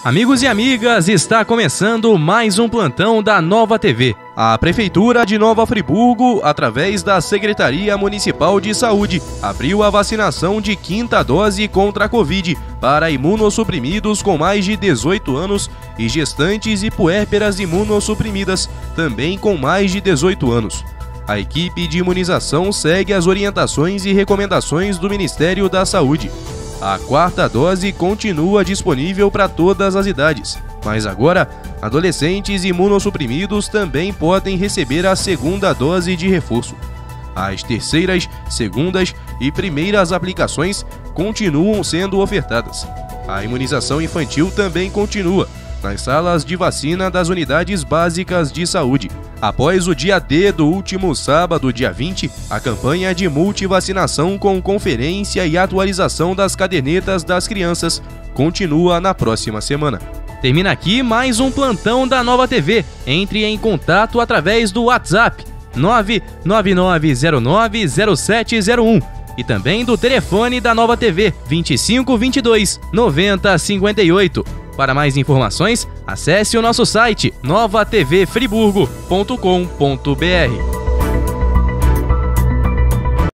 Amigos e amigas, está começando mais um plantão da Nova TV. A Prefeitura de Nova Friburgo, através da Secretaria Municipal de Saúde, abriu a vacinação de 5ª dose contra a Covid para imunossuprimidos com mais de 18 anos e gestantes e puérperas imunossuprimidas, também com mais de 18 anos. A equipe de imunização segue as orientações e recomendações do Ministério da Saúde. A 4ª dose continua disponível para todas as idades, mas agora, adolescentes imunossuprimidos também podem receber a 2ª dose de reforço. As 3ª, 2ª e 1ª aplicações continuam sendo ofertadas. A imunização infantil também continua nas salas de vacina das unidades básicas de saúde. Após o dia D do último sábado, dia 20, a campanha de multivacinação com conferência e atualização das cadernetas das crianças continua na próxima semana. Termina aqui mais um plantão da Nova TV. Entre em contato através do WhatsApp 999090701 e também do telefone da Nova TV 2522 9058. Para mais informações, acesse o nosso site novatvfriburgo.com.br.